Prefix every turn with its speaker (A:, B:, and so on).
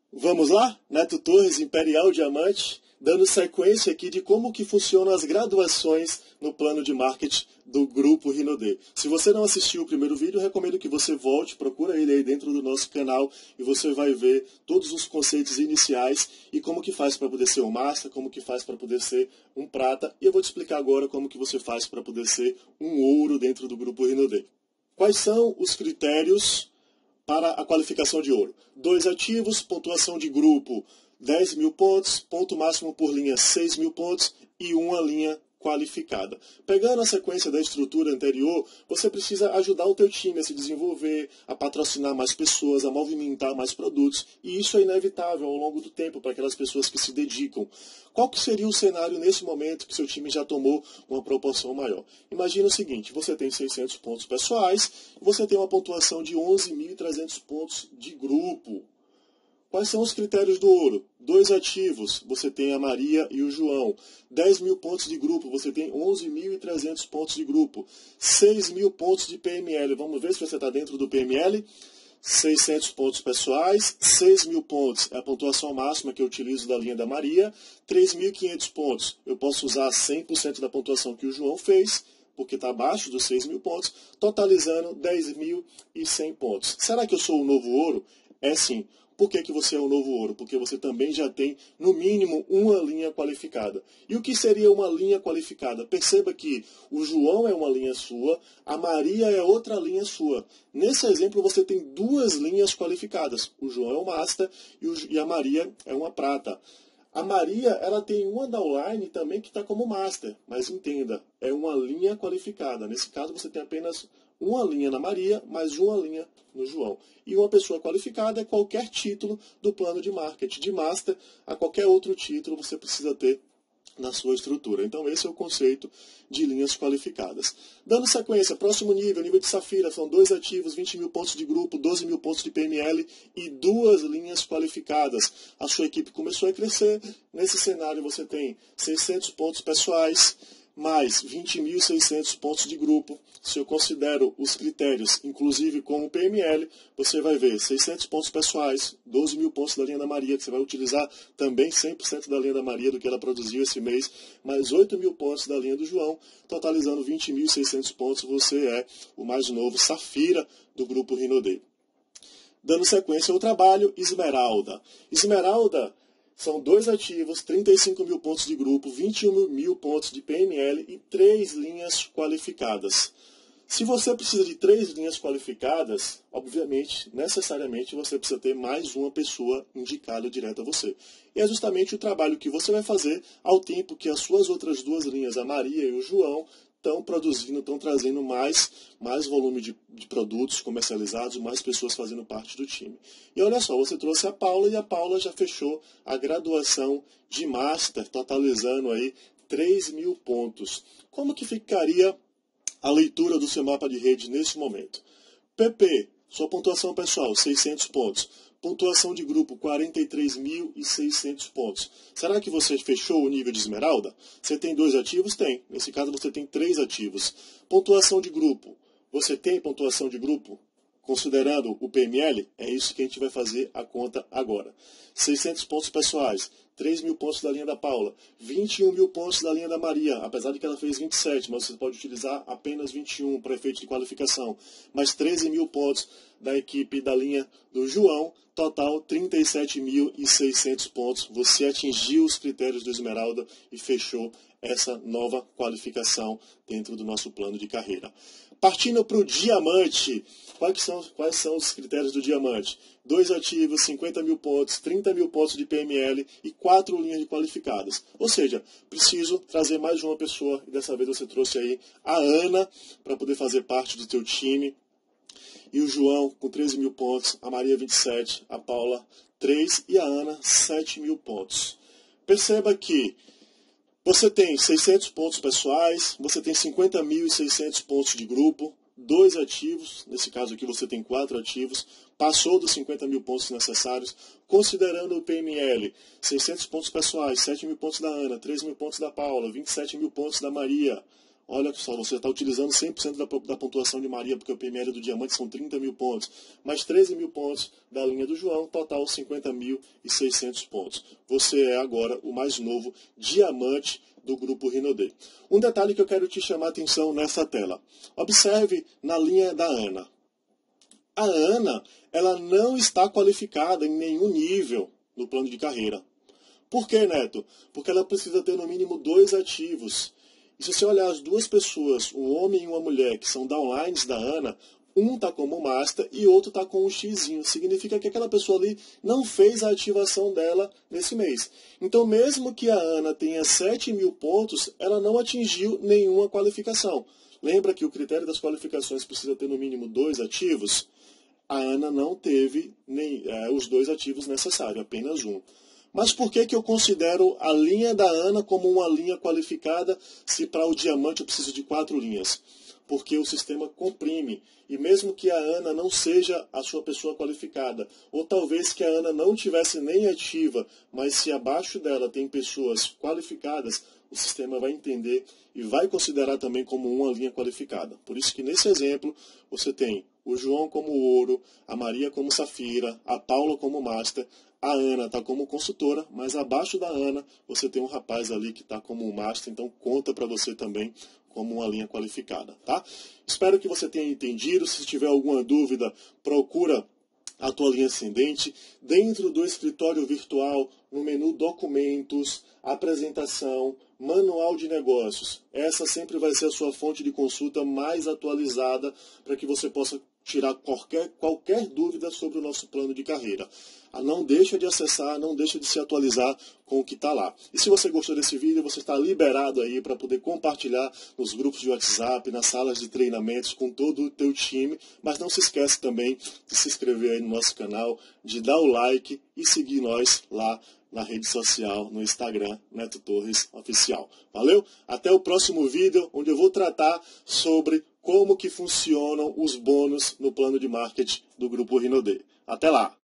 A: Vamos lá? Neto Torres, Imperial Diamante, dando sequência aqui de como que funcionam as graduações no plano de marketing do Grupo Rinode. Se você não assistiu o primeiro vídeo, eu recomendo que você volte, procura ele aí dentro do nosso canal e você vai ver todos os conceitos iniciais e como que faz para poder ser um Master, como que faz para poder ser um Prata. E eu vou te explicar agora como que você faz para poder ser um Ouro dentro do Grupo Rinode. Quais são os critérios para a qualificação de ouro? 2 ativos, pontuação de grupo 10 mil pontos, ponto máximo por linha 6 mil pontos e uma linha qualificada. Pegando a sequência da estrutura anterior, você precisa ajudar o teu time a se desenvolver, a patrocinar mais pessoas, a movimentar mais produtos, e isso é inevitável ao longo do tempo para aquelas pessoas que se dedicam. Qual que seria o cenário nesse momento que seu time já tomou uma proporção maior? Imagina o seguinte, você tem 600 pontos pessoais, você tem uma pontuação de 11.300 pontos de grupo. Quais são os critérios do ouro? 2 ativos, você tem a Maria e o João. 10 mil pontos de grupo, você tem 11.300 pontos de grupo. 6 mil pontos de PML, vamos ver se você está dentro do PML. 600 pontos pessoais, 6 mil pontos é a pontuação máxima que eu utilizo da linha da Maria. 3.500 pontos, eu posso usar 100% da pontuação que o João fez, porque está abaixo dos 6 mil pontos, totalizando 10.100 pontos. Será que eu sou o novo ouro? É sim. Por que você é o novo ouro? Porque você também já tem, no mínimo, uma linha qualificada. E o que seria uma linha qualificada? Perceba que o João é uma linha sua, a Maria é outra linha sua. Nesse exemplo, você tem 2 linhas qualificadas. O João é um Master e a Maria é uma Prata. A Maria, ela tem uma downline também que está como Master. Mas entenda, é uma linha qualificada. Nesse caso, você tem apenas uma linha na Maria, mais uma linha no João. E uma pessoa qualificada é qualquer título do plano de marketing. De Master a qualquer outro título você precisa ter na sua estrutura. Então esse é o conceito de linhas qualificadas. Dando sequência, próximo nível, nível de Safira, são 2 ativos, 20 mil pontos de grupo, 12 mil pontos de PML e 2 linhas qualificadas. A sua equipe começou a crescer. Nesse cenário você tem 600 pontos pessoais, mais 20.600 pontos de grupo. Se eu considero os critérios, inclusive como PML, você vai ver 600 pontos pessoais, 12 mil pontos da linha da Maria, que você vai utilizar também 100% da linha da Maria do que ela produziu esse mês, mais 8 mil pontos da linha do João, totalizando 20.600 pontos, você é o mais novo Safira do Grupo Rinode. Dando sequência ao trabalho, Esmeralda. Esmeralda são 2 ativos, 35 mil pontos de grupo, 21 mil pontos de PML e 3 linhas qualificadas. Se você precisa de 3 linhas qualificadas, obviamente, necessariamente, você precisa ter mais uma pessoa indicada direto a você. E é justamente o trabalho que você vai fazer ao tempo que as suas outras 2 linhas, a Maria e o João, estão produzindo, estão trazendo mais volume de produtos comercializados, mais pessoas fazendo parte do time. E olha só, você trouxe a Paula e a Paula já fechou a graduação de Master, totalizando aí 3 mil pontos. Como que ficaria a leitura do seu mapa de rede nesse momento? PP, sua pontuação pessoal, 600 pontos. Pontuação de grupo, 43.600 pontos. Será que você fechou o nível de Esmeralda? Você tem 2 ativos? Tem. Nesse caso, você tem 3 ativos. Pontuação de grupo. Você tem pontuação de grupo? Considerando o PML, é isso que a gente vai fazer a conta agora. 600 pontos pessoais, 3 mil pontos da linha da Paula, 21 mil pontos da linha da Maria, apesar de que ela fez 27, mas você pode utilizar apenas 21 para efeito de qualificação, mais 13 mil pontos da equipe da linha do João, total 37.600 pontos. Você atingiu os critérios do Esmeralda e fechou essa nova qualificação dentro do nosso plano de carreira. Partindo para o Diamante, quais são os critérios do Diamante? 2 ativos, 50 mil pontos, 30 mil pontos de PML e 4 linhas de qualificadas. Ou seja, preciso trazer mais uma pessoa, e dessa vez você trouxe aí a Ana para poder fazer parte do teu time. E o João com 13 mil pontos, a Maria 27, a Paula 3 e a Ana 7 mil pontos. Perceba que você tem 600 pontos pessoais, você tem 50.600 pontos de grupo, 2 ativos, nesse caso aqui você tem 4 ativos, passou dos 50 mil pontos necessários, considerando o PML, 600 pontos pessoais, 7 mil pontos da Ana, 3 mil pontos da Paula, 27 mil pontos da Maria, Olha só, você está utilizando 100% da pontuação de Maria, porque o PML do diamante são 30 mil pontos, mais 13 mil pontos da linha do João, total 50.600 pontos. Você é agora o mais novo diamante do grupo Rinodê. Um detalhe que eu quero te chamar a atenção nessa tela. Observe na linha da Ana. A Ana, ela não está qualificada em nenhum nível no plano de carreira. Por quê, Neto? Porque ela precisa ter no mínimo 2 ativos. E se você olhar as duas pessoas, um homem e uma mulher, que são downlines da Ana, um está como master e outro está com um xizinho. Significa que aquela pessoa ali não fez a ativação dela nesse mês. Então, mesmo que a Ana tenha 7 mil pontos, ela não atingiu nenhuma qualificação. Lembra que o critério das qualificações precisa ter no mínimo 2 ativos? A Ana não teve os 2 ativos necessários, apenas um. Mas por que eu considero a linha da Ana como uma linha qualificada se para o diamante eu preciso de 4 linhas? Porque o sistema comprime. E mesmo que a Ana não seja a sua pessoa qualificada, ou talvez que a Ana não tivesse nem ativa, mas se abaixo dela tem pessoas qualificadas, o sistema vai entender e vai considerar também como uma linha qualificada. Por isso que nesse exemplo você tem o João como ouro, a Maria como safira, a Paula como master, a Ana está como consultora, mas abaixo da Ana você tem um rapaz ali que está como master, então conta para você também como uma linha qualificada, tá? Espero que você tenha entendido. Se tiver alguma dúvida, procura a tua linha ascendente. Dentro do escritório virtual, no menu Documentos, Apresentação, Manual de Negócios. Essa sempre vai ser a sua fonte de consulta mais atualizada para que você possa tirar qualquer dúvida sobre o nosso plano de carreira. Não deixa de acessar, não deixa de se atualizar com o que está lá. E se você gostou desse vídeo, você está liberado aí para poder compartilhar nos grupos de WhatsApp, nas salas de treinamentos com todo o teu time. Mas não se esquece também de se inscrever aí no nosso canal, de dar o like e seguir nós lá na rede social, no Instagram, Neto Torres Oficial. Valeu? Até o próximo vídeo, onde eu vou tratar sobre como que funcionam os bônus no plano de marketing do Grupo Rinodê. Até lá!